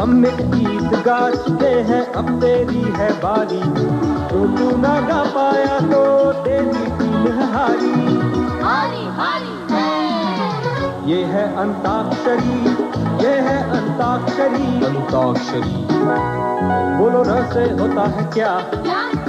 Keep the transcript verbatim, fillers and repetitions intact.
हमने गीत गा चुके हैं, अब तेरी है बारी। तो तू ना गा पाया तो तेरी टीम है हारी। हारी हारी ये है अंताक्षरी, ये है अंताक्षरी। अंताक्षरी बोलो र से होता है क्या? क्या